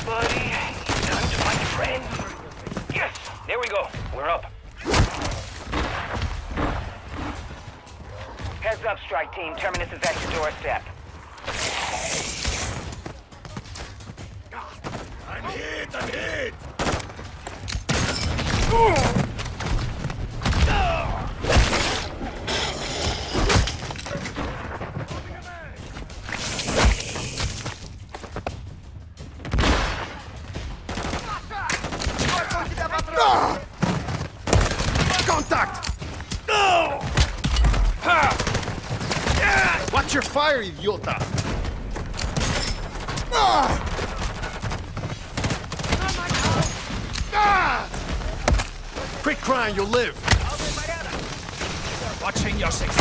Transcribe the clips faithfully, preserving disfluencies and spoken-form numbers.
buddy. Time to find a friend. Yes! There we go. We're up. Heads up, strike team. Terminus is at your doorstep. I'm hit! I'm hit! Contact! No! Watch your fire, idiota! Ah! Ah! Quit crying, you'll live! Watching your six.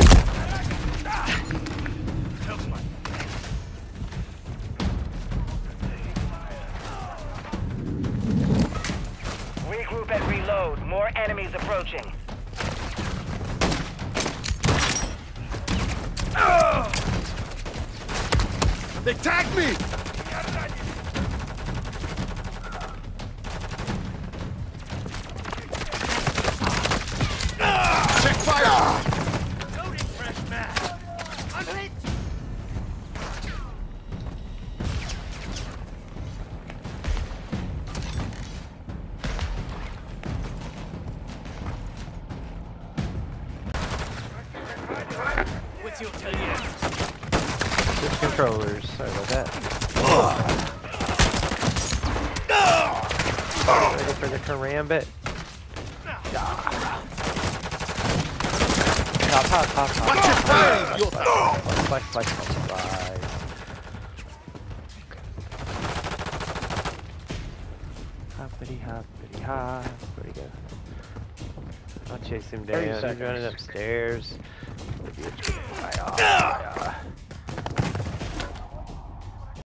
Regroup and reload. More enemies approaching. They tagged me! Check fire! Loading fresh mag. I'm hit. What's your tell you? Switch controllers. Sorry about that. Ready for the kerambit. Top, top, top, top. Watch your fire, idiota! Flash, flash, flash, flash. Hoppity, hoppity, hop. Where'd he go? I'll chase him down. He's running upstairs.